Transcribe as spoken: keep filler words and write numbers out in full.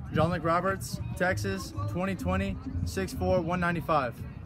John Luke Roberts, Texas, twenty twenty, six four, one ninety-five.